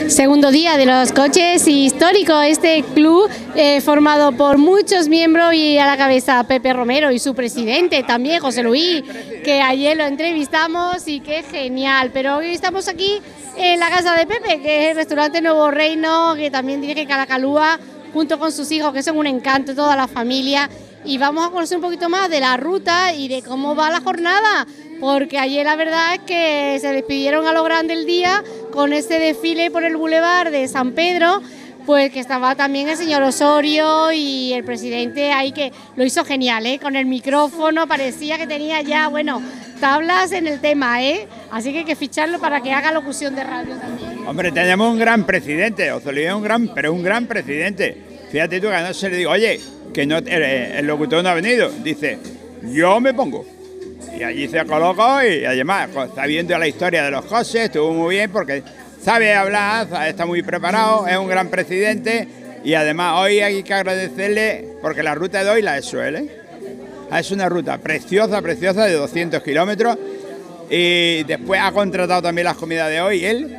Segundo día de los coches históricos, este club formado por muchos miembros y a la cabeza Pepe Romero y su presidente también, José Luis, que ayer lo entrevistamos y que genial. Pero hoy estamos aquí en la casa de Pepe, que es el restaurante Nuevo Reino, que también dirige Caracalúa, junto con sus hijos, que son un encanto, toda la familia. Y vamos a conocer un poquito más de la ruta y de cómo va la jornada, porque ayer la verdad es que se despidieron a lo grande el día con este desfile por el Boulevard de San Pedro, pues que estaba también el señor Osorio y el presidente ahí, que lo hizo genial, con el micrófono, parecía que tenía ya, bueno, tablas en el tema, así que hay que ficharlo para que haga locución de radio también. Hombre, tenemos un gran presidente, Osorio es un gran presidente. Fíjate tú que no se le digo, oye, que no, el locutor no ha venido, dice, yo me pongo. Y allí se colocó y además está viendo la historia de los coches, estuvo muy bien porque sabe hablar, está muy preparado, es un gran presidente y además hoy hay que agradecerle porque la ruta de hoy la ha hecho él. Es una ruta preciosa, preciosa de 200 kilómetros y después ha contratado también las comidas de hoy él.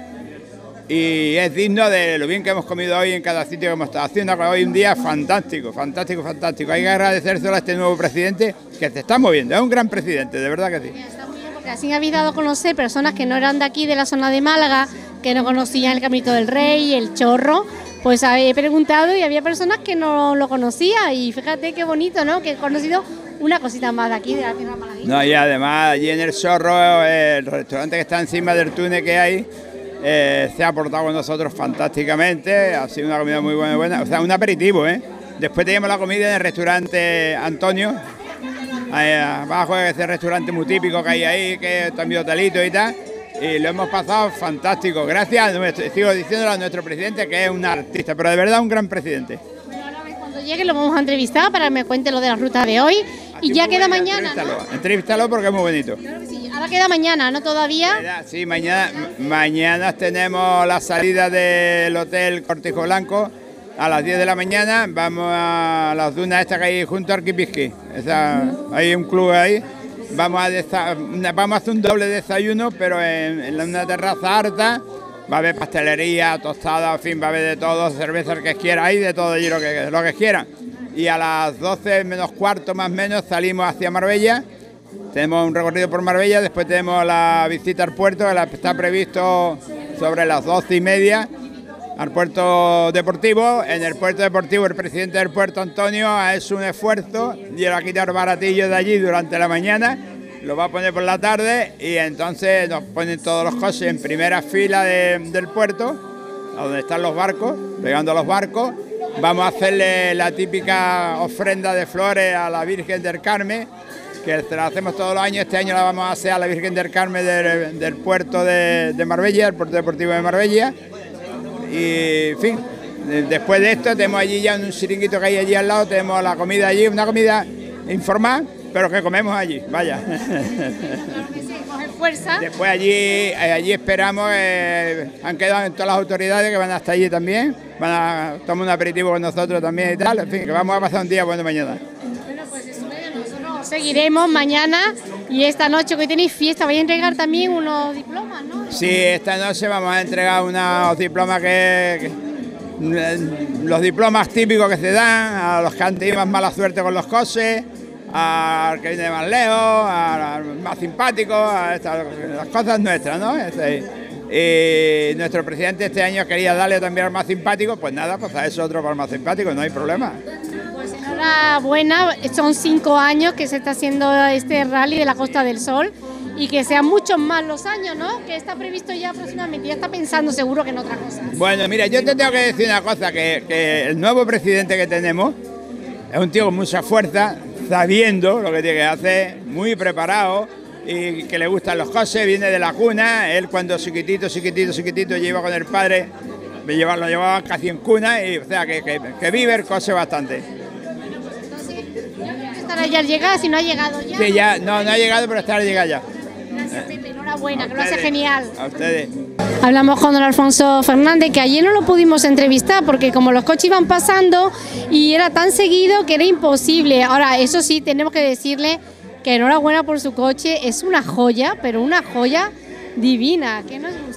Y es digno de lo bien que hemos comido hoy en cada sitio que hemos estado haciendo. Hoy un día fantástico, fantástico, fantástico. Hay que agradecérselo a este nuevo presidente que se está moviendo. Es un gran presidente, de verdad que sí. Está muy bien porque así habéis dado a conocer personas que no eran de aquí, de la zona de Málaga, que no conocían el Caminito del Rey, el Chorro. Pues he preguntado y había personas que no lo conocían. Y fíjate qué bonito, ¿no? Que he conocido una cosita más de aquí, de la tierra malagueña. No, y además allí en el Chorro, el restaurante que está encima del túnel que hay, se ha portado con nosotros fantásticamente, ha sido una comida muy buena, o sea, un aperitivo, Después teníamos la comida en el restaurante Antonio, ahí abajo, ese restaurante muy típico que hay ahí, que es también hotelito y tal, y lo hemos pasado fantástico, gracias, sigo diciéndolo a nuestro presidente, que es un artista, pero de verdad un gran presidente. Bueno, ahora cuando llegue lo vamos a entrevistar para que me cuente lo de la ruta de hoy. Y ya queda mañana, ¿no? Entrevístalo porque es muy bonito. Claro que sí. Ahora queda mañana, ¿no? Todavía. Sí, mañana tenemos la salida del Hotel Cortijo Blanco a las 10 de la mañana. Vamos a las dunas estas que hay junto a Arquipisqui. Hay un club ahí. Vamos a hacer un doble desayuno, pero en una terraza harta. Va a haber pastelería, tostada, en fin, va a haber de todo, cerveza el que quiera, hay de todo allí lo que quieran. Y a las 12 menos cuarto más o menos salimos hacia Marbella, tenemos un recorrido por Marbella, después tenemos la visita al puerto, que está previsto sobre las 12:30 al puerto deportivo. En el puerto deportivo el presidente del puerto, Antonio, ha hecho un esfuerzo y va a quitar baratillos de allí durante la mañana, lo va a poner por la tarde y entonces nos ponen todos los coches en primera fila del puerto, donde están los barcos, pegando a los barcos. Vamos a hacerle la típica ofrenda de flores a la Virgen del Carmen, que la hacemos todos los años. Este año la vamos a hacer a la Virgen del Carmen del puerto de Marbella, el puerto deportivo de Marbella. Y, en fin, después de esto tenemos allí ya un chiringuito que hay allí al lado, tenemos la comida allí, una comida informal, pero que comemos allí, vaya. Claro que sí, coger fuerza. Después allí esperamos, han quedado todas las autoridades que van hasta allí también, van a tomar un aperitivo con nosotros también y tal, en fin, que vamos a pasar un día bueno mañana. Bueno, pues eso nosotros seguiremos mañana y esta noche que hoy tenéis fiesta, vais a entregar también unos diplomas, ¿no? Sí, esta noche vamos a entregar unos diplomas los diplomas típicos que se dan a los que han tenido más mala suerte con los coches, al que viene más lejos, al más simpático, a las cosas nuestras, ¿no? Y nuestro presidente este año quería darle también al más simpático, pues nada, pues a eso otro para el más simpático, no hay problema. Pues enhorabuena, son 5 años que se está haciendo este rally de la Costa del Sol y que sean muchos más los años, ¿no? Que está previsto ya próximamente, ya está pensando seguro que en otra cosa. Bueno, mira, yo te tengo que decir una cosa, que el nuevo presidente que tenemos es un tío con mucha fuerza, sabiendo lo que tiene que hacer, muy preparado y que le gustan los coches, viene de la cuna. Él cuando chiquitito lleva con el padre, lo llevaba casi en cuna, y o sea que vive el coche bastante. Bueno, pues entonces yo creo que estará ya al llegar, si no ha llegado ya. Sí, ya, no ha llegado, pero estará llegado ya. Gracias, Pepe, enhorabuena, que lo hace genial. A ustedes. Hablamos con don Alfonso Fernández, que ayer no lo pudimos entrevistar porque como los coches iban pasando y era tan seguido que era imposible. Ahora, eso sí, tenemos que decirle que enhorabuena por su coche, es una joya, pero una joya divina. ¿Qué nos gustó?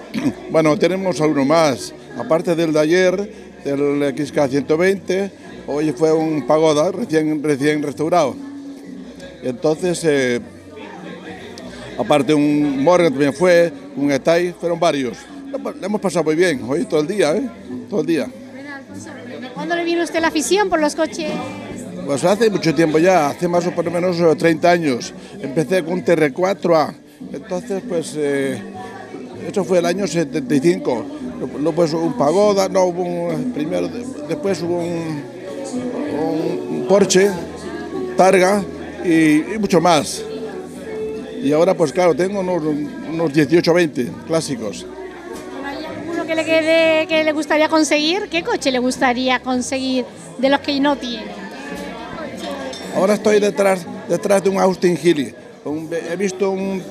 Bueno, tenemos alguno más. Aparte del de ayer, del XK120, hoy fue un Pagoda recién restaurado. Entonces, aparte un Morgan también fue, un Etai, fueron varios. Le hemos pasado muy bien, hoy todo el día, todo el día. ¿Cuándo le vino usted la afición por los coches? Pues hace mucho tiempo ya, hace más o por lo menos 30 años. Empecé con un TR4A, entonces pues eso fue el año 75. Luego pues un Pagoda, no hubo después hubo un Porsche, Targa y mucho más. Y ahora pues claro, tengo unos 18 o 20 clásicos. ¿Hay alguno que le gustaría conseguir? ¿Qué coche le gustaría conseguir de los que no tiene? Ahora estoy detrás de un Austin Healey. He visto un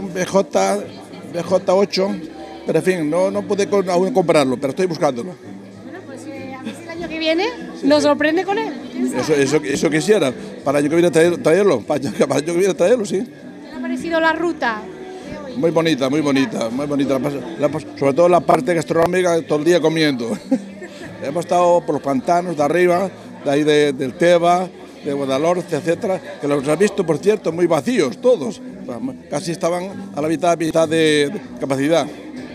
BJ8, pero en fin, no pude aún comprarlo, pero estoy buscándolo. Bueno, pues a ver si el año que viene nos sorprende con él. Eso quisiera, para el año que viene traerlo, para el año que viene traerlo, sí. ¿Qué le ha parecido la ruta? Muy bonita, muy bonita, muy bonita. Sobre todo la parte gastronómica, todo el día comiendo. Hemos estado por los pantanos de arriba, de ahí del Teba, de Guadalhorce, etcétera, que los has visto, por cierto, muy vacíos todos. Casi estaban a la mitad de capacidad.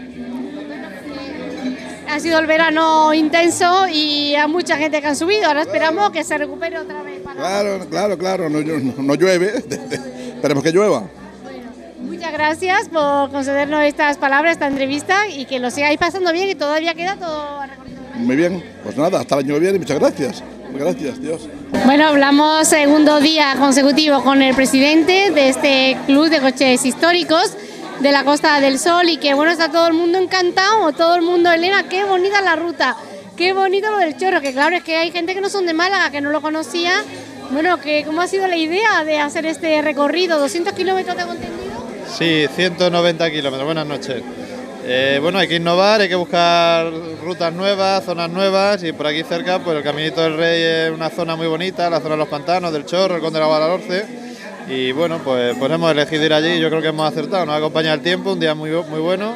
Ha sido el verano intenso y hay mucha gente que han subido. Ahora esperamos que se recupere otra vez. Claro, no llueve, esperemos que llueva. Bueno, muchas gracias por concedernos estas palabras, esta entrevista y que lo sigáis pasando bien y todavía queda todo a recorrer. Muy bien, pues nada, hasta el año que viene, muchas gracias. Gracias, Dios. Bueno, hablamos segundo día consecutivo con el presidente de este club de coches históricos de la Costa del Sol y que bueno, está todo el mundo encantado, todo el mundo, Elena, qué bonita la ruta, qué bonito lo del Chorro, que claro, es que hay gente que no son de Málaga, que no lo conocía. Bueno, ¿cómo ha sido la idea de hacer este recorrido? ¿200 kilómetros tengo entendido? Sí, 190 kilómetros, buenas noches. Bueno, hay que innovar, hay que buscar rutas nuevas, zonas nuevas y por aquí cerca pues el Caminito del Rey es una zona muy bonita, la zona de los pantanos, del Chorro, el Conde de la Guadalhorce y bueno, pues hemos elegido ir allí y yo creo que hemos acertado, nos acompaña el tiempo, un día muy bueno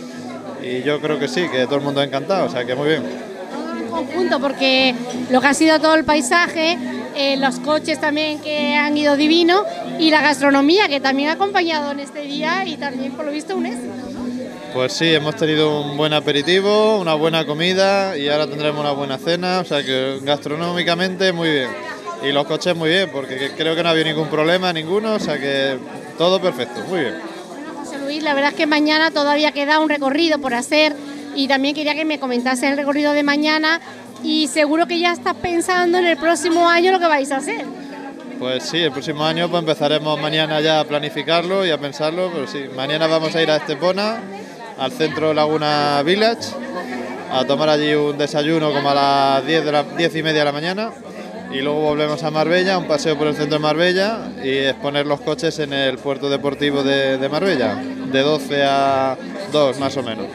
y yo creo que sí, que todo el mundo ha encantado, o sea que muy bien. Todo en conjunto porque lo que ha sido todo el paisaje, los coches también que han ido divino y la gastronomía que también ha acompañado en este día y también por lo visto un éxito. Pues sí, hemos tenido un buen aperitivo, una buena comida y ahora tendremos una buena cena, o sea que gastronómicamente muy bien. Y los coches muy bien, porque creo que no ha habido ningún problema, ninguno, o sea que todo perfecto, muy bien. Bueno, José Luis, la verdad es que mañana todavía queda un recorrido por hacer y también quería que me comentase el recorrido de mañana y seguro que ya estás pensando en el próximo año lo que vais a hacer. Pues sí, el próximo año pues empezaremos mañana ya a planificarlo y a pensarlo, pero sí, mañana vamos a ir a Estepona, al centro Laguna Village, a tomar allí un desayuno como a las 10:30 de la mañana y luego volvemos a Marbella, un paseo por el centro de Marbella y exponer los coches en el puerto deportivo de Marbella, de 12 a 2 más o menos.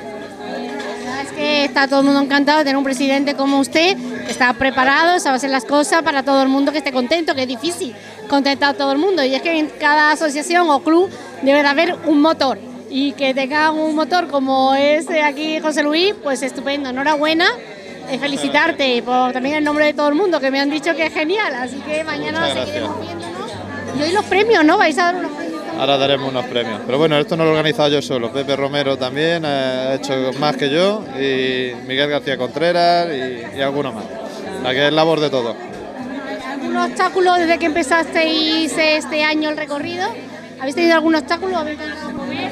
Es que está todo el mundo encantado de tener un presidente como usted, que está preparado, sabe hacer las cosas para todo el mundo, que esté contento, que es difícil contentar a todo el mundo y es que en cada asociación o club debe de haber un motor. Y que tenga un motor como es aquí José Luis, pues estupendo, enhorabuena, felicitarte por también el nombre de todo el mundo, que me han dicho que es genial, así que mañana seguiremos viéndonos. Y hoy los premios, ¿no? ¿Vais a dar unos premios? Ahora daremos unos premios, pero bueno, esto no lo he organizado yo solo, Pepe Romero también ha hecho más que yo, y Miguel García Contreras y alguno más, la que es labor de todos. ¿Algún obstáculo desde que empezasteis este año el recorrido? ¿Habéis tenido algún obstáculo? ¿Habéis intentado mover?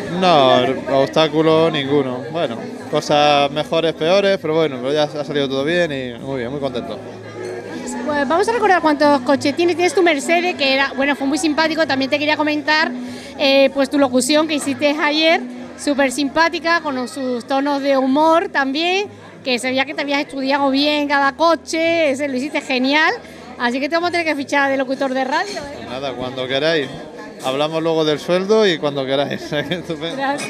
No, obstáculo ninguno. Bueno, cosas mejores, peores, pero bueno, pero ya ha salido todo bien y muy bien, muy contento. Pues vamos a recordar cuántos coches tienes. Tienes tu Mercedes, que era, bueno, fue muy simpático. También te quería comentar pues tu locución que hiciste ayer, súper simpática, con sus tonos de humor también, que se veía que te habías estudiado bien cada coche, ese lo hiciste genial. Así que te vamos a tener que fichar de locutor de radio. Pues nada, cuando queráis. Hablamos luego del sueldo y cuando queráis. Gracias.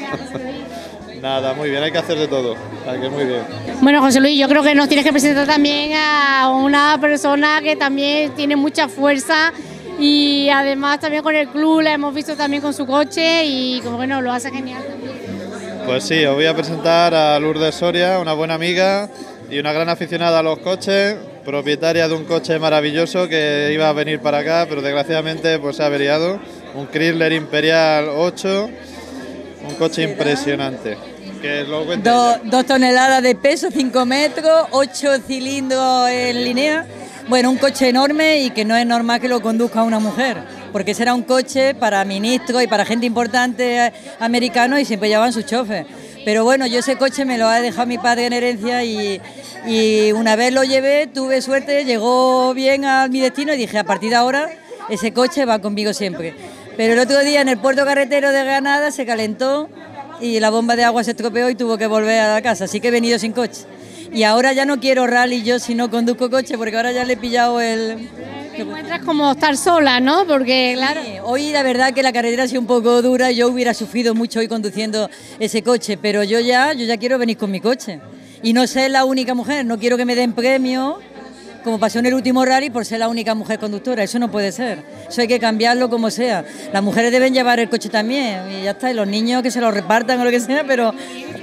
Nada, muy bien, hay que hacer de todo. Que muy bien. Bueno, José Luis, yo creo que nos tienes que presentar también a una persona que también tiene mucha fuerza y además también con el club la hemos visto también con su coche y como bueno, lo hace genial también. Pues sí, os voy a presentar a Lourdes Soria, una buena amiga y una gran aficionada a los coches, propietaria de un coche maravilloso que iba a venir para acá, pero desgraciadamente pues se ha averiado. Un Chrysler Imperial 8, un coche impresionante. Que lo cuente ella. 2 toneladas de peso, 5 metros, 8 cilindros en línea. Bueno, un coche enorme y que no es normal que lo conduzca una mujer, porque será un coche para ministros y para gente importante americanos y siempre llevan su chofer. Pero bueno, yo ese coche me lo ha dejado mi padre en herencia y una vez lo llevé, tuve suerte, llegó bien a mi destino y dije, a partir de ahora ese coche va conmigo siempre. Pero el otro día en el puerto carretero de Granada se calentó y la bomba de agua se estropeó y tuvo que volver a la casa, así que he venido sin coche. Y ahora ya no quiero rally yo si no conduzco coche, porque ahora ya le he pillado el... Te encuentras como estar sola, ¿no? Porque claro... Sí, hoy la verdad que la carretera ha sido un poco dura, yo hubiera sufrido mucho hoy conduciendo ese coche, pero yo ya quiero venir con mi coche. Y no ser la única mujer, no quiero que me den premio, como pasó en el último rally, por ser la única mujer conductora. Eso no puede ser, eso hay que cambiarlo como sea. Las mujeres deben llevar el coche también, y ya está, y los niños que se lo repartan o lo que sea, pero...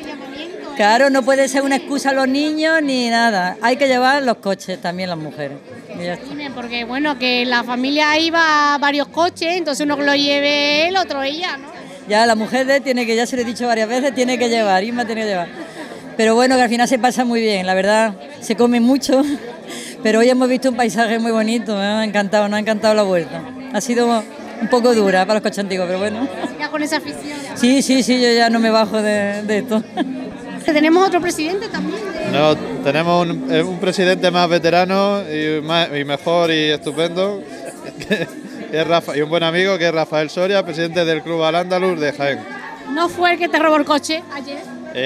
Claro, no puede ser una excusa a los niños ni nada. Hay que llevar los coches también las mujeres. Y ya está. Dime, porque bueno, que la familia iba a varios coches, entonces uno que lo lleve él, otro ella, ¿no? Ya la mujer tiene que, ya se lo he dicho varias veces, tiene que llevar, Isma tiene que llevar. Pero bueno, que al final se pasa muy bien, la verdad, se come mucho, pero hoy hemos visto un paisaje muy bonito, me ha encantado, nos ha encantado la vuelta. Ha sido un poco dura para los coches antiguos, pero bueno. Ya con esa afición. Sí, yo ya no me bajo de esto. Tenemos otro presidente también. No, tenemos un presidente más veterano y mejor y estupendo, que es y un buen amigo, que es Rafael Soria, presidente del Club Al-Ándalus de Jaén. ¿No fue el que te robó el coche ayer?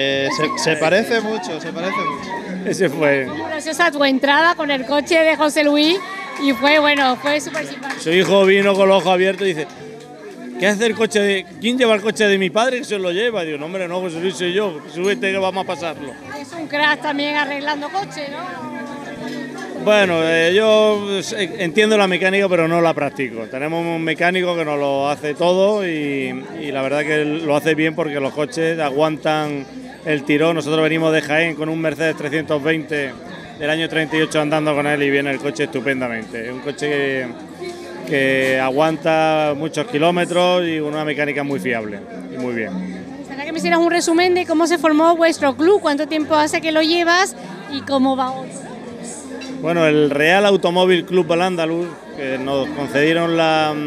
Se parece mucho, se parece mucho. Ese fue. Preciosa tu entrada con el coche de José Luis y fue súper simpático. Su hijo vino con los ojos abiertos y dice, ¿qué hace el coche de... ¿Quién lleva el coche de mi padre que se lo lleva? Digo, no, hombre, no, José Luis soy yo, súbete que vamos a pasarlo. Es un crack también arreglando coches, ¿no? Bueno, yo entiendo la mecánica, pero no la practico. Tenemos un mecánico que nos lo hace todo y la verdad que lo hace bien porque los coches aguantan el tirón. Nosotros venimos de Jaén con un Mercedes 320 del año 38 andando con él y viene el coche estupendamente. Es un coche que aguanta muchos kilómetros y una mecánica muy fiable y muy bien. Me gustaría que me hicieras un resumen de cómo se formó vuestro club, cuánto tiempo hace que lo llevas y cómo va hoy. Bueno, el Real Automóvil Club Al-Ándalus, que nos concedieron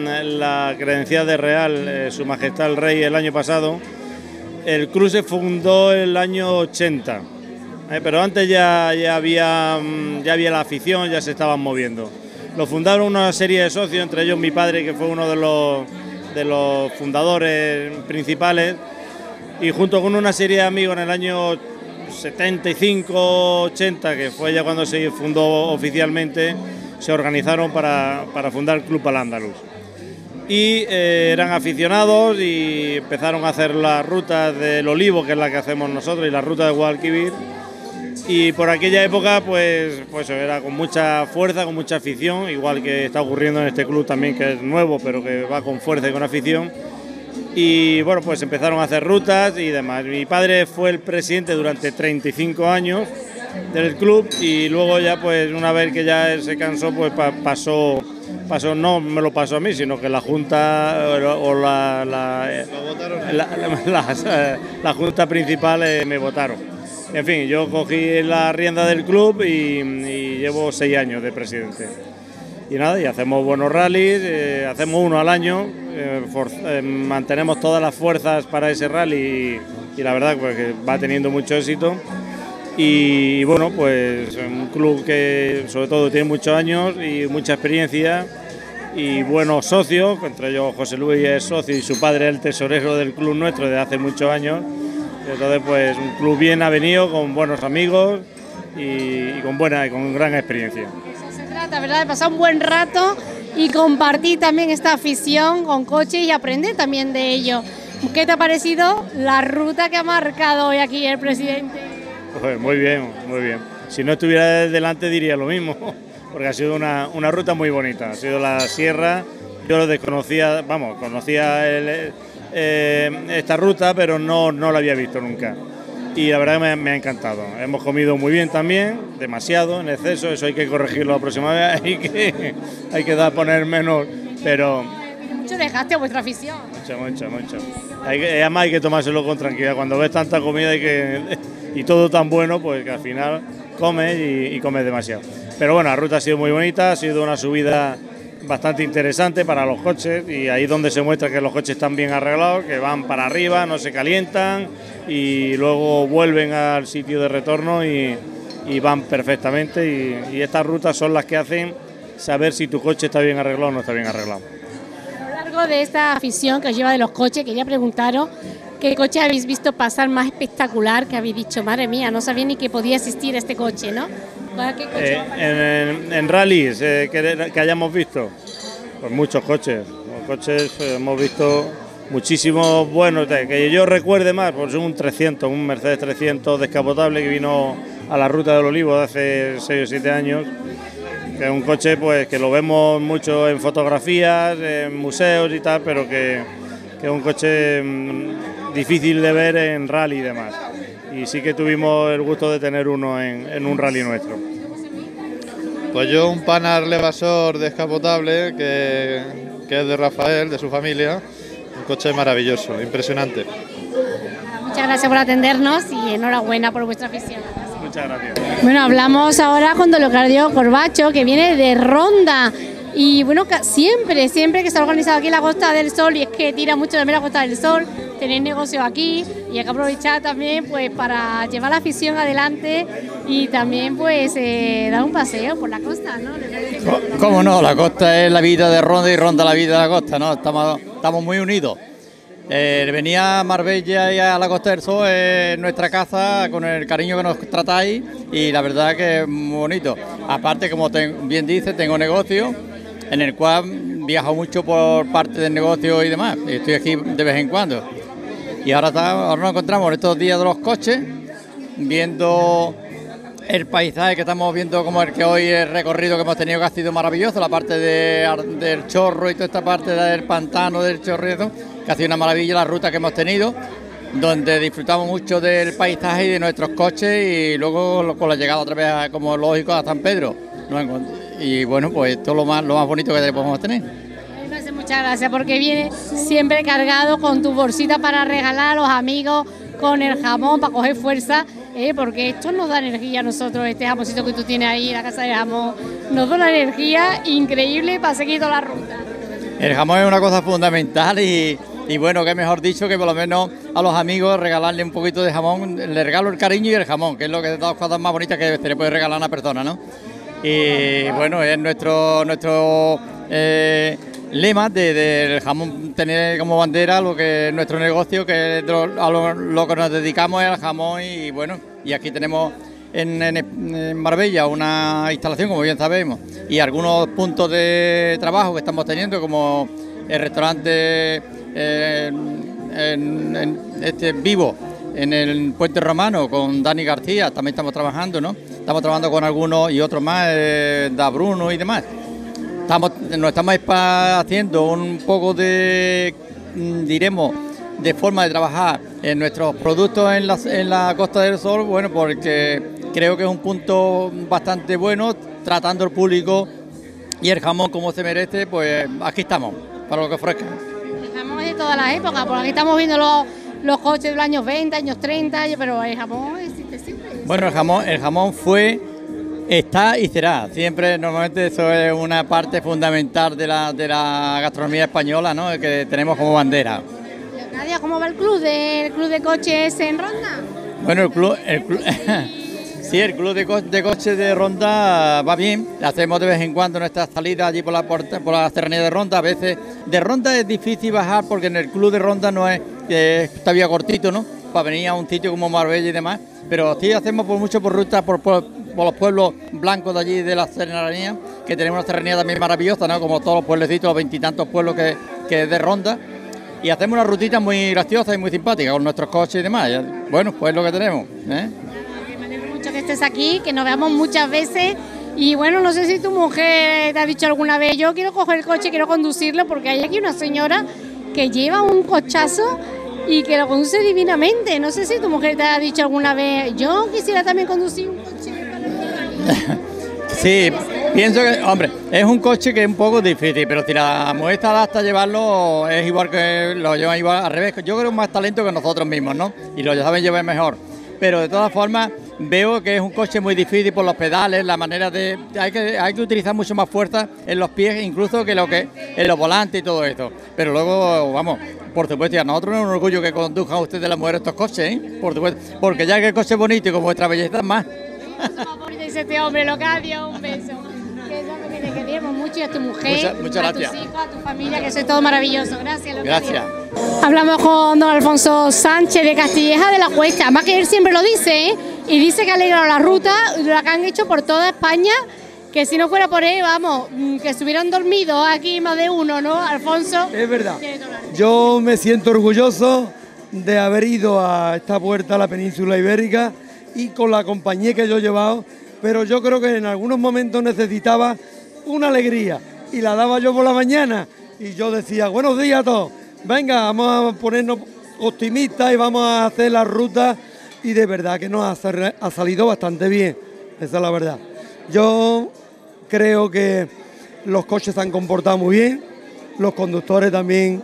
la credencial de Real, Su Majestad el Rey, el año pasado. El club se fundó el año 80, pero antes ya había la afición, ya se estaban moviendo. Lo fundaron una serie de socios, entre ellos mi padre, que fue uno de los fundadores principales, y junto con una serie de amigos en el año 75-80, que fue ya cuando se fundó oficialmente, se organizaron para fundar el Club Al-Ándalus. Y eran aficionados y empezaron a hacer las rutas del Olivo, que es la que hacemos nosotros, y la ruta de Guadalquivir. Y por aquella época pues era con mucha fuerza, con mucha afición, igual que está ocurriendo en este club también, que es nuevo, pero que va con fuerza y con afición. Y bueno, pues empezaron a hacer rutas y demás. Mi padre fue el presidente durante 35 años del club y luego ya pues una vez que ya él se cansó pues pasó, no me lo pasó a mí, sino que la Junta o la Junta principal me votaron. En fin, yo cogí la rienda del club y llevo 6 años de presidente. Y nada, y hacemos buenos rallies, hacemos uno al año, mantenemos todas las fuerzas para ese rally y la verdad pues, que va teniendo mucho éxito. Y bueno, pues un club que sobre todo tiene muchos años y mucha experiencia y buenos socios, entre ellos José Luis es socio y su padre es el tesorero del club nuestro desde hace muchos años. Entonces pues un club bien avenido, con buenos amigos y con gran experiencia. Eso se trata, ¿verdad?, de pasar un buen rato y compartir también esta afición con coches y aprender también de ello. ¿Qué te ha parecido la ruta que ha marcado hoy aquí el presidente? Pues muy bien, muy bien. Si no estuviera delante diría lo mismo, porque ha sido una ruta muy bonita. Ha sido la sierra, yo lo desconocía, conocía esta ruta, pero no la había visto nunca. Y la verdad que me ha encantado. Hemos comido muy bien también, demasiado, en exceso, eso hay que corregirlo la próxima vez, hay que poner menos, pero... Mucho desgaste a vuestra afición. Mucho. Además hay que tomárselo con tranquilidad, cuando ves tanta comida y todo tan bueno, pues que al final comes y comes demasiado. Pero bueno, la ruta ha sido muy bonita, ha sido una subida bastante interesante para los coches y ahí es donde se muestra que los coches están bien arreglados, que van para arriba, no se calientan y luego vuelven al sitio de retorno y van perfectamente y estas rutas son las que hacen saber si tu coche está bien arreglado o no está bien arreglado. A lo largo de esta afición que os lleva de los coches, quería preguntaros qué coche habéis visto pasar más espectacular, que habéis dicho, madre mía, no sabía ni que podía existir este coche, ¿no? ¿Qué coche en rallies que hayamos visto, pues muchos coches. Hemos visto muchísimos buenos, que yo recuerde más, pues un 300, un Mercedes 300 descapotable que vino a la Ruta del Olivo de hace 6 o 7 años, que es un coche pues que lo vemos mucho en fotografías, en museos y tal, pero que es un coche difícil de ver en rally y demás. Y sí que tuvimos el gusto de tener uno en un rally nuestro. Pues yo un Panhard Levassor descapotable que es de Rafael, de su familia, un coche maravilloso, impresionante. Muchas gracias por atendernos y enhorabuena por vuestra afición. Muchas gracias. Bueno, hablamos ahora con don Leocadio Corbacho, que viene de Ronda. Y bueno, siempre que se ha organizado aquí la Costa del Sol, y es que tira mucho de menos la Costa del Sol, tenéis negocio aquí y hay que aprovechar también pues para llevar la afición adelante y también pues dar un paseo por la costa, ¿no? ¿Cómo no? La costa es la vida de Ronda y Ronda la vida de la costa, ¿no? Estamos muy unidos. Venir a Marbella y a la Costa del Sol es nuestra casa con el cariño que nos tratáis y la verdad que es muy bonito. Aparte, como bien dice, tengo negocio en el cual viajo mucho por parte del negocio y demás. Estoy aquí de vez en cuando. Y ahora nos encontramos en estos días de los coches, viendo el paisaje que estamos viendo, como el que hoy el recorrido que hemos tenido, que ha sido maravilloso, la parte del Chorro y toda esta parte del pantano del Chorreto, que ha sido una maravilla la ruta que hemos tenido, donde disfrutamos mucho del paisaje y de nuestros coches y luego con la llegada otra vez, como lógico, a San Pedro. Y bueno, pues esto es lo más bonito que podemos tener. Muchas gracias, porque viene siempre cargado con tu bolsita para regalar a los amigos, con el jamón para coger fuerza, porque esto nos da energía a nosotros, este jamoncito que tú tienes ahí en la casa de jamón, nos da una energía increíble para seguir toda la ruta. El jamón es una cosa fundamental y bueno, que mejor dicho que por lo menos a los amigos regalarle un poquito de jamón, le regalo el cariño y el jamón, que es lo que es las cosas más bonitas que se le puede regalar a una persona, ¿no? Y bueno, es nuestro lema del jamón, tener como bandera lo que es nuestro negocio, que a lo que nos dedicamos es al jamón y bueno, y aquí tenemos en Marbella una instalación, como bien sabemos, y algunos puntos de trabajo que estamos teniendo, como el restaurante Vivo en el Puente Romano con Dani García, también estamos trabajando, ¿no? Estamos trabajando con algunos y otros más, Da Bruno y demás. Nos estamos haciendo un poco de, diremos, de forma de trabajar en nuestros productos en la Costa del Sol, bueno, porque creo que es un punto bastante bueno, tratando al público y el jamón como se merece, pues aquí estamos, para lo que ofrezca. El jamón es de todas las épocas, porque aquí estamos viendo los coches de los años 20, años 30, pero el jamón existe siempre. Bueno, el jamón fue, está y será. Siempre, normalmente eso es una parte fundamental de la gastronomía española, ¿no? Que tenemos como bandera. Nadia, ¿cómo va el club de coches en Ronda? Bueno, sí, el club de coches de Ronda va bien. Hacemos de vez en cuando nuestras salidas allí por la serranía de Ronda. A veces de Ronda es difícil bajar porque en el club de Ronda no está bien cortito, ¿no? Para venir a un sitio como Marbella y demás. Pero sí hacemos mucho por ruta por los pueblos blancos de allí de la serranía, que tenemos una serranía también maravillosa, ¿no? Como todos los pueblecitos, los 20 y tantos pueblos que es de Ronda. Y hacemos una rutita muy graciosa y muy simpática con nuestros coches y demás. Bueno, pues es lo que tenemos, ¿eh? Me alegro mucho que estés aquí, que nos veamos muchas veces. Y bueno, no sé si tu mujer te ha dicho alguna vez, yo quiero coger el coche, quiero conducirlo, porque hay aquí una señora que lleva un cochazo y que lo conduce divinamente. No sé si tu mujer te ha dicho alguna vez, yo quisiera también conducir un coche para el Sí, pienso que, hombre, es un coche que es un poco difícil, pero si la mujer está adapta a llevarlo, es igual que lo llevan igual al revés. Yo creo que es más talento que nosotros mismos, ¿no? Y lo saben llevar mejor. Pero de todas formas, veo que es un coche muy difícil por los pedales, la manera de... Hay que utilizar mucho más fuerza en los pies, incluso que en los volantes y todo esto. Pero luego, vamos, por supuesto, y a nosotros es un orgullo que conduzcan ustedes las mujeres estos coches, ¿eh? Por supuesto, porque ya que el coche es bonito y con vuestra belleza más. Dice este hombre, Locadio, un beso. Que es lo que te queremos mucho y a tu mujer, muchas a gracias. tus hijos, a tu familia, que sois todo maravilloso. Gracias, Locadio. Gracias. Hablamos con don Alfonso Sánchez de Castilleja de la Cuesta. Además que él siempre lo dice, ¿eh? Y dice que ha alegrado la ruta, la que han hecho por toda España, que si no fuera por él, vamos, que se hubieran dormido aquí más de uno, ¿no, Alfonso? Es verdad. Yo me siento orgulloso de haber ido a esta vuelta a la península ibérica y con la compañía que yo he llevado, pero yo creo que en algunos momentos necesitaba una alegría y la daba yo por la mañana y yo decía, buenos días a todos, venga, vamos a ponernos optimistas y vamos a hacer la ruta y de verdad que nos ha salido bastante bien, esa es la verdad. Yo creo que los coches se han comportado muy bien, los conductores también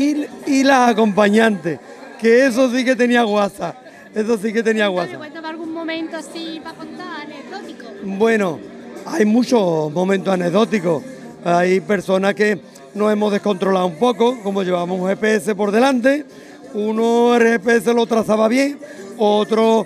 y las acompañantes, que eso sí que tenía guasa. Eso sí que tenía guasa. Cuéntame algún momento así para contar, anecdótico. Bueno, hay muchos momentos anecdóticos. Hay personas que nos hemos descontrolado un poco, como llevamos un GPS por delante. Uno el GPS lo trazaba bien, otros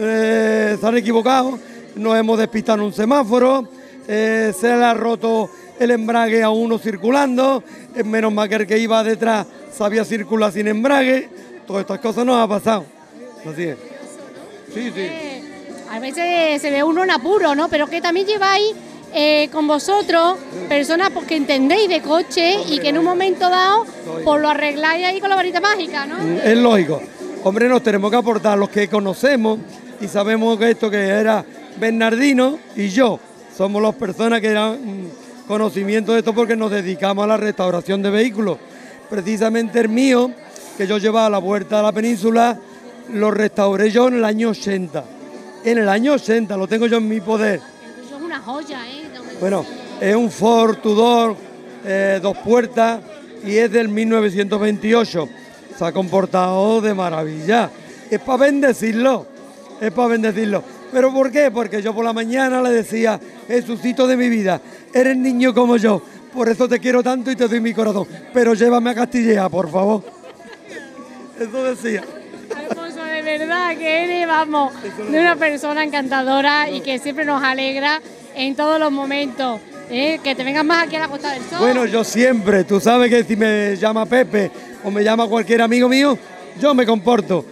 se han equivocado. Nos hemos despistado en un semáforo. Se le ha roto el embrague a uno circulando. Menos mal que el que iba detrás sabía circular sin embrague. Todas estas cosas nos ha pasado. Así es. Sí, sí. A veces se ve uno en apuro, ¿no? Pero que también lleváis con vosotros personas que entendéis de coche y que en un momento dado pues lo arregláis ahí con la varita mágica, ¿no? Es lógico. Hombre, nos tenemos que aportar los que conocemos y sabemos que esto que era Bernardino y yo somos las personas que dan conocimiento de esto porque nos dedicamos a la restauración de vehículos. Precisamente el mío, que yo llevaba a la vuelta a la península, lo restauré yo en el año 80. En el año 80, lo tengo yo en mi poder. Eso es una joya, ¿eh? Bueno, es un Ford Tudor, 2 puertas, y es del 1928. Se ha comportado de maravilla. Es para bendecirlo, es para bendecirlo. ¿Pero por qué? Porque yo por la mañana le decía, Jesucito de mi vida, eres niño como yo, por eso te quiero tanto y te doy mi corazón, pero llévame a Castilleja, por favor. Eso decía. Alfonso, de verdad que eres, vamos, de una persona encantadora y que siempre nos alegra en todos los momentos. Que te vengas más aquí a la Costa del Sol. Bueno, yo siempre, tú sabes que si me llama Pepe o me llama cualquier amigo mío, yo me comporto,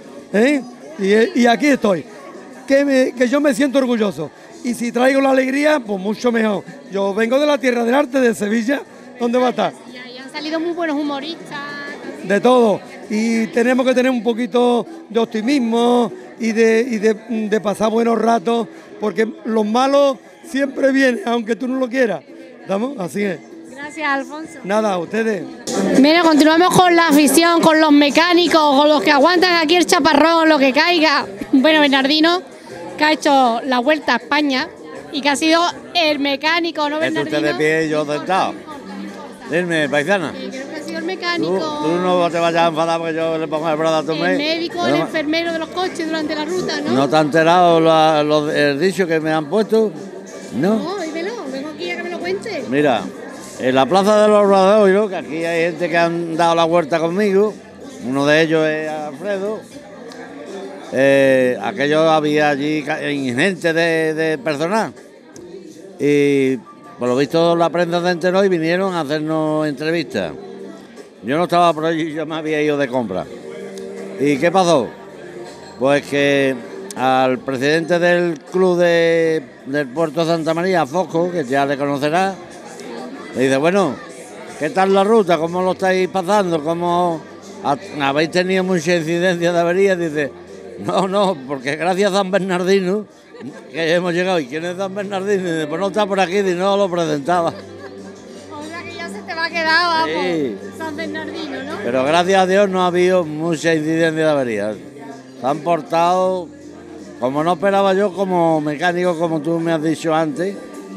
y aquí estoy, que yo me siento orgulloso, y si traigo la alegría, pues mucho mejor. Yo vengo de la Tierra del Arte, de Sevilla, ¿dónde va a estar? Y ahí han salido muy buenos humoristas. De todo, y tenemos que tener un poquito de optimismo y de pasar buenos ratos, porque los malos siempre vienen, aunque tú no lo quieras. ¿Estamos? Así es. Gracias, Alfonso. Nada, a ustedes. Mira, continuamos con la afición, con los mecánicos, con los que aguantan aquí el chaparrón, lo que caiga. Bueno, Bernardino, que ha hecho la Vuelta a España y que ha sido el mecánico, ¿no, Bernardino? Usted de pie y yo sentado. Dime, paisana. Creo que ha sido el mecánico. Tú no te vayas a enfadar porque yo le pongo el brazo a tu El médico, el enfermero de los coches durante la ruta, ¿no? ¿No te has enterado el dicho que me han puesto? No. No, dímelo, vengo aquí a que me lo cuente. Mira, en la plaza de los Rodeos, que aquí hay gente que han dado la vuelta conmigo, uno de ellos es Alfredo, aquello había allí gente de personal y por lo visto la prensa se enteró y vinieron a hacernos entrevistas. Yo no estaba por allí, yo me había ido de compra. ¿Y qué pasó? Pues que al presidente del club del Puerto de Santa María, Fosco, que ya le conocerá, le dice, bueno, ¿qué tal la ruta? ¿Cómo lo estáis pasando? ¿Cómo habéis tenido mucha incidencia de averías? Dice, no, porque gracias a San Bernardino que hemos llegado. ¿Y quién es San Bernardino? Dice, pues no está por aquí, y no lo presentaba. O sea que ya se te va quedado, vamos, Sí. San Bernardino, ¿no? Pero gracias a Dios no ha habido mucha incidencia de averías. Se han portado, como no esperaba yo, como mecánico, como tú me has dicho antes,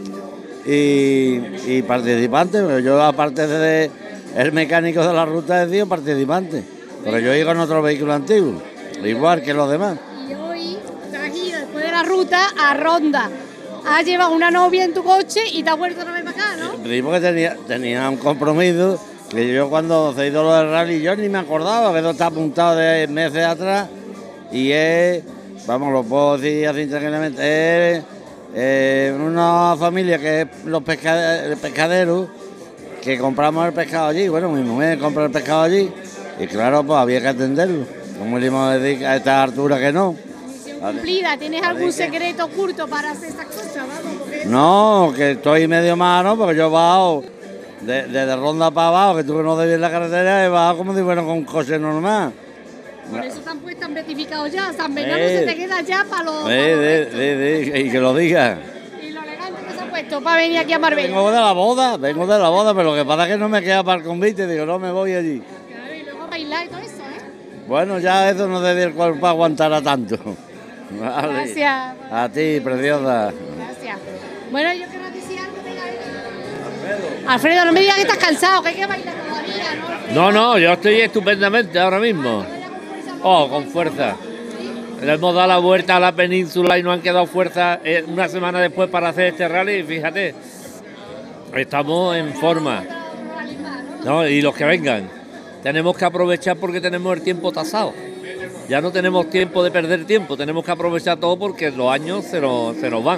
y participante, porque yo aparte de el mecánico de la ruta he sido participante, pero yo iba en otro vehículo antiguo, igual que los demás. Y hoy te has ido después de la ruta a Ronda. Has llevado una novia en tu coche y te has vuelto otra vez para acá, ¿no? Digo que tenía un compromiso, que yo cuando se hizo lo del rally yo ni me acordaba, que eso está apuntado de meses atrás, y es, vamos, lo puedo decir así tranquilamente, es una familia que es los pescaderos, que compramos el pescado allí. Bueno, mi mujer compra el pescado allí y claro, pues había que atenderlo. ¿Cómo le íbamos a decir a esta altura que no? Misión cumplida. ¿Tienes algún secreto oculto para hacer estas cosas? Vamos, porque... No, que estoy medio malo porque yo he bajado desde Ronda para abajo, que tú no debes la carretera, he bajado como si fuera con un coche normal. Por eso te han puesto verificado ya. San Bernardo se te queda ya para los... Y que lo diga. Y lo elegante que se ha puesto para venir aquí a Marbella. Vengo de la boda, pero lo que pasa es que no me queda para el convite, digo, no me voy allí. Claro, y luego bailar y todo eso, ¿eh? Bueno, ya eso no debe el cuerpo aguantar a tanto. Vale. Gracias. A ti, preciosa. Gracias. Bueno, yo quiero decir algo. Alfredo, no me digas que estás cansado, que hay que bailar todavía, ¿no? No, yo estoy estupendamente ahora mismo. Oh, con fuerza. Le hemos dado la vuelta a la península y nos han quedado fuerzas una semana después para hacer este rally. Fíjate, estamos en forma. ¿No? Y los que vengan, tenemos que aprovechar porque tenemos el tiempo tasado. Ya no tenemos tiempo de perder tiempo, tenemos que aprovechar todo porque los años se nos van.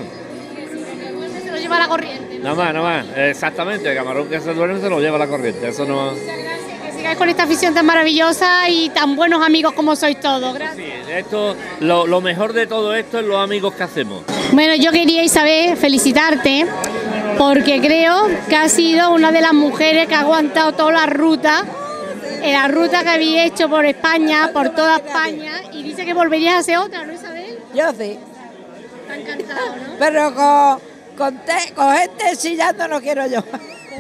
Se lo lleva la corriente. Nada más, exactamente, el camarón que se duerme se lo lleva la corriente, eso no... Que sigáis con esta afición tan maravillosa y tan buenos amigos como sois todos. Gracias. Sí, esto, lo mejor de todo esto es los amigos que hacemos. Bueno, yo quería, Isabel, felicitarte porque creo que has sido una de las mujeres que ha aguantado toda la ruta que habéis hecho por España, por toda España, y dice que volverías a hacer otra, ¿no, Isabel? Yo sí. Te ha encantado, ¿no? Pero con gente chillando no quiero yo.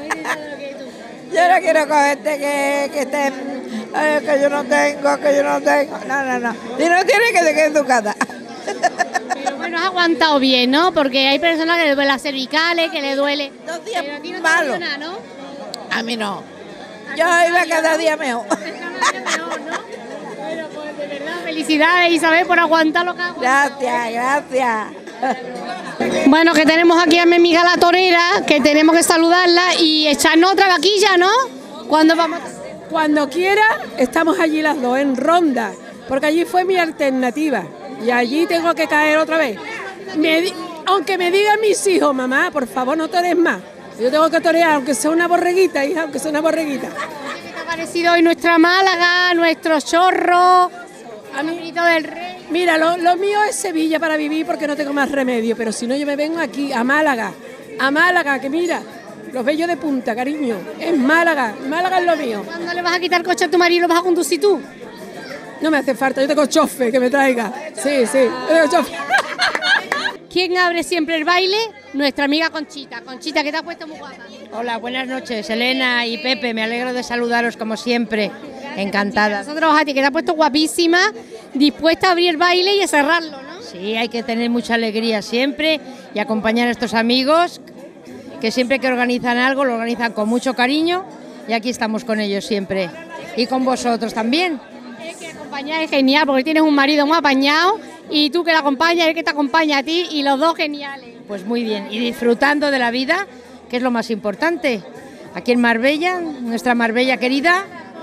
Yo no quiero con gente que esté, que yo no tengo. No. Si no tiene que se quede en su casa. Pero bueno, has aguantado bien, ¿no? Porque hay personas que le duele las cervicales, que le duele. 2 días pero a ti no malos. te nada, ¿no? A mí no. Yo iba cada día mejor. Mejor, ¿no? Bueno, pues de verdad, felicidades, Isabel, por aguantar lo que has aguantado. Gracias. Bueno, que tenemos aquí a mi amiga la torera, que tenemos que saludarla y echarnos otra vaquilla, ¿no? ¿Cuándo vamos? Cuando quiera, estamos allí las dos, en Ronda, porque allí fue mi alternativa y allí tengo que caer otra vez. Aunque me digan mis hijos, mamá, por favor, no torees más. Yo tengo que torear, aunque sea una borreguita, hija, aunque sea una borreguita. ¿Qué te ha parecido hoy nuestra Málaga, nuestro chorro, Caminito del Rey? Mira, lo mío es Sevilla para vivir porque no tengo más remedio, pero si no yo me vengo aquí, a Málaga, que mira, los bellos de punta, cariño, es Málaga es lo mío. ¿Cuándo le vas a quitar el coche a tu marido y lo vas a conducir tú? No me hace falta, yo tengo chofe que me traiga, sí, yo tengo chofe. ¿Quién abre siempre el baile? Nuestra amiga Conchita. Conchita, que te has puesto muy guapa. Hola, buenas noches, Elena y Pepe, me alegro de saludaros como siempre, encantada. Nosotros a ti, que te has puesto guapísima, dispuesta a abrir el baile y a cerrarlo, ¿no? Sí, hay que tener mucha alegría siempre y acompañar a estos amigos que siempre que organizan algo lo organizan con mucho cariño y aquí estamos con ellos siempre y con vosotros también. Es que acompañar es genial porque tienes un marido muy apañado y tú que la acompañas, él que te acompaña a ti y los dos geniales. Pues muy bien, y disfrutando de la vida, que es lo más importante. Aquí en Marbella, nuestra Marbella querida.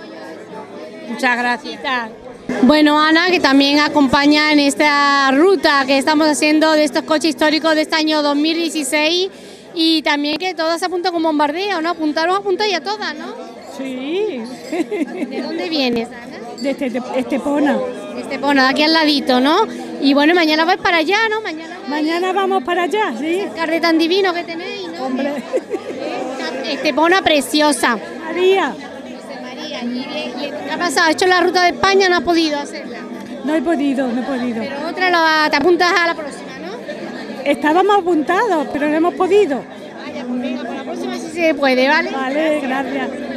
Muchas gracias. Bueno, Ana, que también acompaña en esta ruta que estamos haciendo de estos coches históricos de este año 2016 y también que todas se apuntan con bombardeo, ¿no? Apuntaros a todas, ¿no? Sí. ¿De dónde vienes, Ana? De Estepona. De Estepona, de aquí al ladito, ¿no? Y bueno, mañana vais para allá, ¿no? Mañana vamos para allá, sí. El carnet tan divino que tenéis, ¿no? Hombre. Estepona preciosa. María. ¿Y qué ha pasado? ¿Has hecho la ruta de España o no has podido hacerla? No he podido. Pero otra te apuntas a la próxima, ¿no? Estábamos apuntados, pero no hemos podido. Vaya, pues venga, por la próxima sí se puede, ¿vale? Vale, gracias.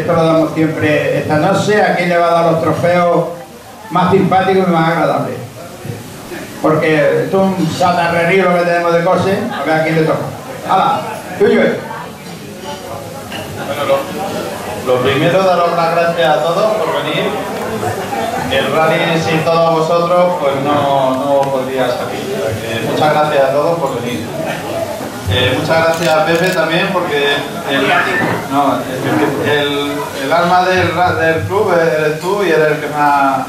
esto lo damos siempre esta noche. ¿A quién le va a dar los trofeos más simpáticos y más agradables? Porque esto es un satarrerío lo que tenemos de coche. A ver a quién le toca. ¡Hala! ¡Tuyo! Bueno, lo primero, daros las gracias a todos por venir. El rally sin todos vosotros pues no podría salir. Muchas gracias a todos por venir. Muchas gracias a Pepe también porque el alma del club eres tú y eres el que más...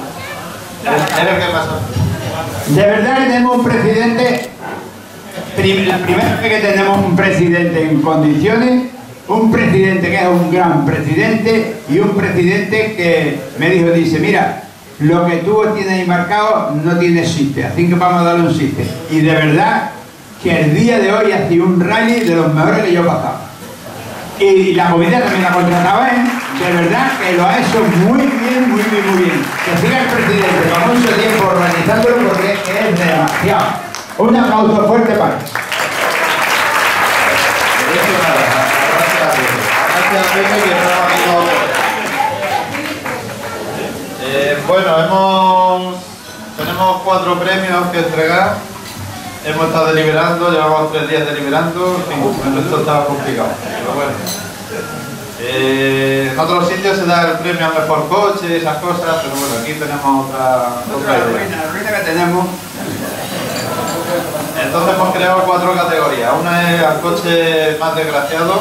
De verdad que tenemos un presidente, el primero que tenemos un presidente en condiciones, un presidente que es un gran presidente y un presidente que me dice, mira, lo que tú tienes ahí marcado no tiene chiste, así que vamos a darle un chiste. Y de verdad que el día de hoy ha sido un rally de los mejores que yo he pasado. Y la comida también la contrataba él, de verdad que lo ha hecho muy bien, muy bien. Que siga el presidente con mucho tiempo organizándolo porque es demasiado. Un aplauso fuerte para él. Gracias Pepe que estamos aquí todos. Bueno, tenemos 4 premios que entregar. Hemos estado deliberando, llevamos 3 días deliberando, en fin, esto estaba complicado, pero bueno. En otros sitios se da el premio al mejor coche y esas cosas, pero bueno, aquí tenemos otra idea. La ruina que tenemos. Entonces hemos creado 4 categorías. Una es al coche más desgraciado.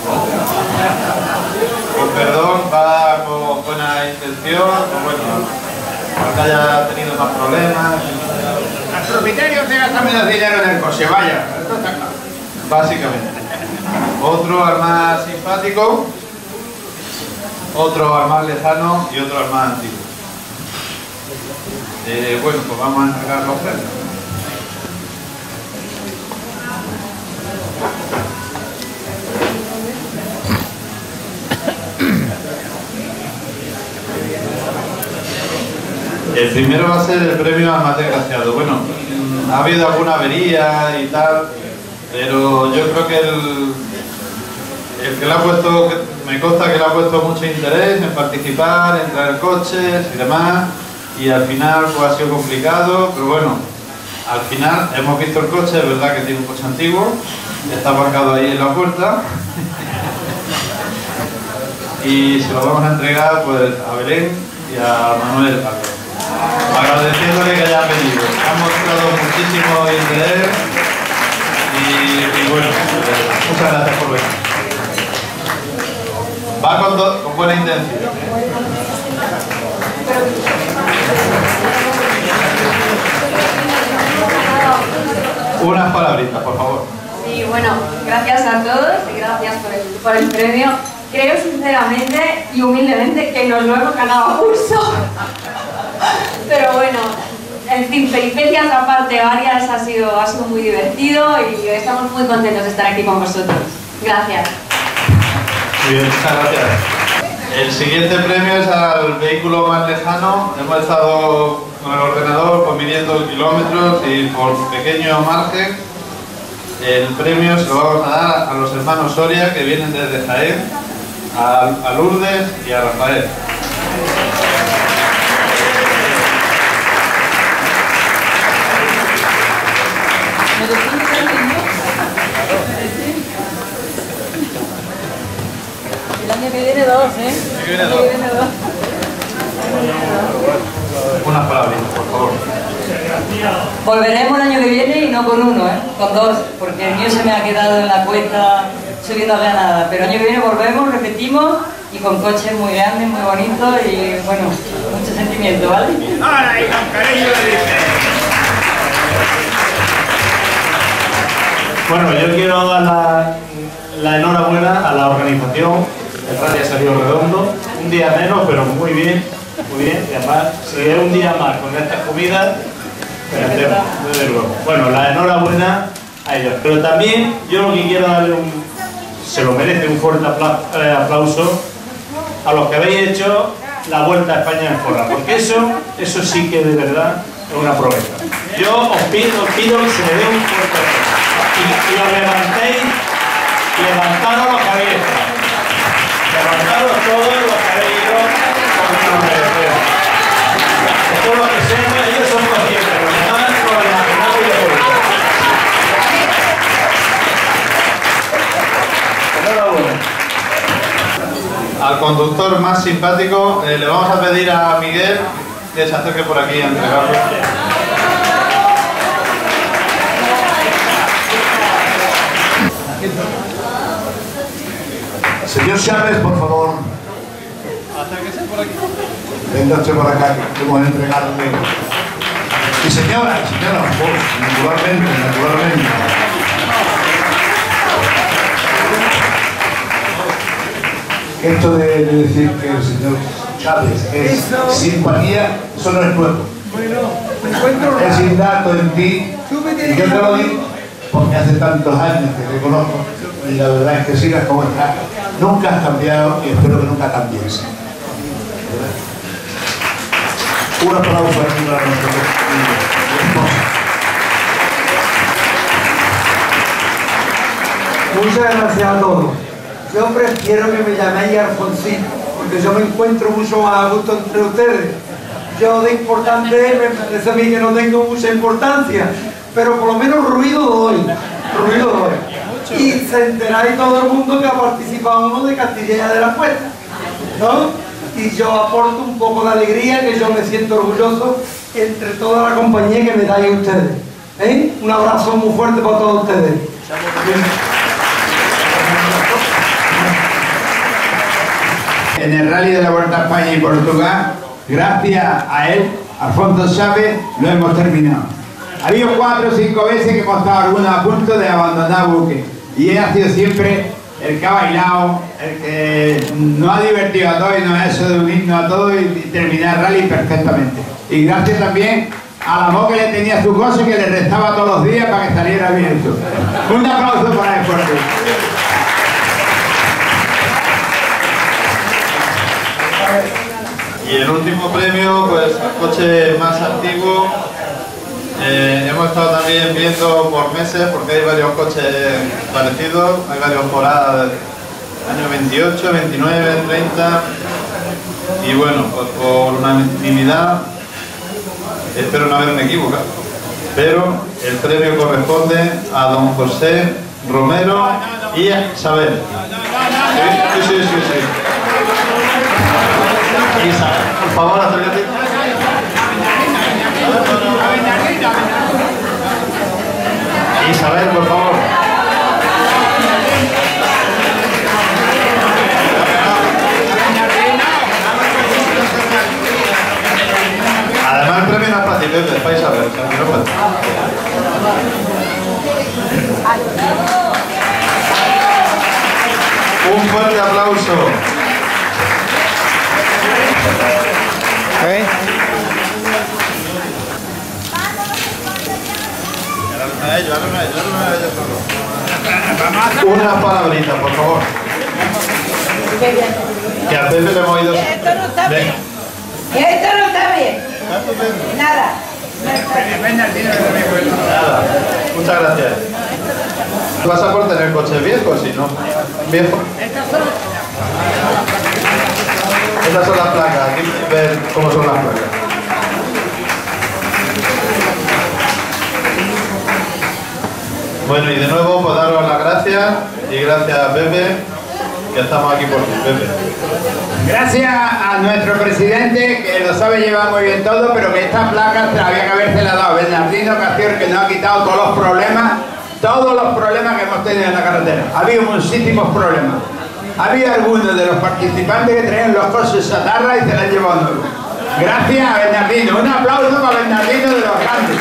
Con perdón, va con buena intención, bueno, porque haya tenido más problemas. Al propietario se gasta menos dinero en el coche, vaya, esto está claro. Básicamente. Otro al más simpático, otro al más lejano y otro al más antiguo. Bueno, pues vamos a entregar los premios. El primero va a ser el premio al más desgraciado. Bueno, ha habido alguna avería y tal, pero yo creo que el que le ha puesto, me consta que le ha puesto mucho interés en participar, en traer coches y demás, y al final pues ha sido complicado, pero bueno, al final hemos visto el coche, es verdad que tiene un coche antiguo, está aparcado ahí en la puerta, y se lo vamos a entregar pues a Belén y a Manuel Alberto. Agradeciéndole que hayan venido. Han mostrado muchísimo interés y bueno, muchas gracias por venir. Va con buena intención. Unas palabritas, por favor. Sí, bueno, gracias a todos y gracias por el premio. Creo sinceramente y humildemente que nos lo hemos ganado a pulso. Pero bueno, en fin, peripecias aparte varias, ha sido muy divertido y estamos muy contentos de estar aquí con vosotros. Gracias. Muy bien, muchas gracias. El siguiente premio es al vehículo más lejano. Hemos estado con el ordenador por 500 kilómetros y por pequeño margen. El premio se lo vamos a dar a los hermanos Soria que vienen desde Jaén, a Lourdes y a Rafael. El año que viene 2, ¿eh? El año que viene 2. Unas palabritas, por favor. Volveremos el año que viene y no con 1, ¿eh? Con 2, porque el mío se me ha quedado en la cuesta subiendo a Granada. Pero el año que viene volvemos, repetimos y con coches muy grandes, muy bonitos y bueno, mucho sentimiento, ¿vale? ¡Ahora y con cariño le dice! Bueno, yo quiero dar la enhorabuena a la organización. El rally ha salido redondo, un día menos, pero muy bien, y además, si es un día más con estas comidas, desde luego. Bueno, la enhorabuena a ellos, pero también yo lo que quiero darle se lo merece un fuerte aplauso a los que habéis hecho la Vuelta a España en Forra, porque eso sí que de verdad es una proeza. Yo os pido que se me dé un fuerte aplauso y os levantéis, levantaros los que habéis estado. Levantaros todos conductor más simpático. Le vamos a pedir a Miguel que se acerque por aquí a entregarlo. Señor Chávez, por favor. Acérquese por aquí. Venga usted por acá, que vamos a entregarle. Y señora, por favor, naturalmente. Esto de decir que el señor Chávez es simpatía, eso no es nuevo. Es innato en ti. Y yo te lo digo porque hace tantos años que te conozco y la verdad es que sigas como estás. Nunca has cambiado y espero que nunca cambies. Un aplauso aquí para nuestro Muchas gracias a todos. Yo prefiero que me llaméis Alfonsín, porque yo me encuentro mucho más a gusto entre ustedes. Yo de importante me parece a mí que no tengo mucha importancia, pero por lo menos ruido doy. Y se enteráis todo el mundo que ha participado uno de Castilla de la Puerta, ¿no? Y yo aporto un poco de alegría, que yo me siento orgulloso entre toda la compañía que me dais ustedes. Un abrazo muy fuerte para todos ustedes. En el Rally de la Vuelta a España y Portugal, gracias a él, Alfonso Chávez, lo hemos terminado. Ha habido 4 o 5 veces que hemos estado algunos a punto de abandonar buque, y él ha sido siempre el que ha bailado, el que nos ha divertido a todos y nos ha hecho de unirnos a todos y terminar el rally perfectamente. Y gracias también a la voz que le tenía a su cosa y que le restaba todos los días para que saliera bien esto. Un aplauso para el fuerte. Y el último premio, pues el coche más antiguo. Hemos estado también viendo por meses, porque hay varios coches parecidos, hay varios por año 28, 29, 30, y bueno, pues por unanimidad, espero no haberme equivocado, pero el premio corresponde a don José Romero y a Isabel. Sí. Isabel, por favor, acércate. Isabel, por favor. Además el premio no es para ti, es para Isabel, o sea, que no puede. Un fuerte aplauso. Una palabrita, por favor. Que a Pepe le hemos oído. Esto no está bien. Esto no está bien. Nada. Nada. Muchas gracias. ¿Vas a por tener coches viejos? Si no, viejo. Estas son las placas. Aquí ver cómo son las placas. Bueno, y de nuevo, pues daros las gracias y gracias a Pepe, que estamos aquí por ti, Pepe. Gracias a nuestro presidente, que lo sabe llevar muy bien todo, pero que esta placa había que habérsela dado a Bernardino Castior, que nos ha quitado todos los problemas que hemos tenido en la carretera. Ha habido muchísimos problemas. Había algunos de los participantes que traían los coches chatarra y se las llevó nuevos. Gracias a Bernardino. Un aplauso para Bernardino de los grandes.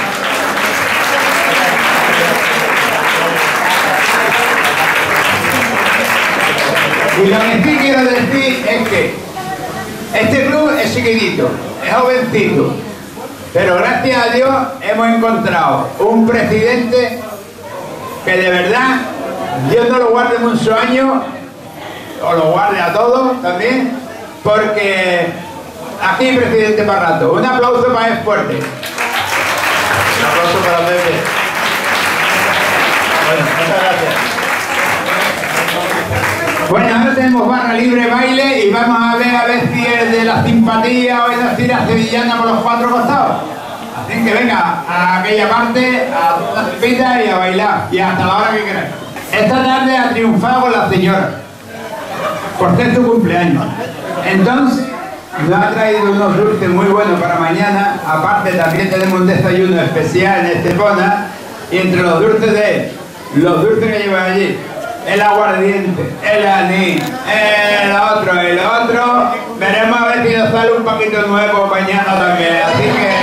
Y lo que sí quiero decir es que este club es chiquitito, es jovencito, pero gracias a Dios hemos encontrado un presidente que de verdad, Dios no lo guarde muchos años, o lo guarde a todos también, porque aquí hay presidente para rato. Un aplauso para él fuerte. Un aplauso para Pepe. Bueno, muchas gracias. Bueno, ahora tenemos barra libre baile y vamos a ver si es de la simpatía o es así la sevillana por los 4 costados. Así que venga a aquella parte, a la cepita y a bailar, y hasta la hora que queráis. Esta tarde ha triunfado con la señora, por ser su cumpleaños. Entonces, nos ha traído unos dulces muy buenos para mañana. Aparte, también tenemos un desayuno especial en Estepona. Y entre los dulces que lleva allí, el aguardiente, el anís, el otro, veremos a ver si nos sale un paquito nuevo mañana también. Así que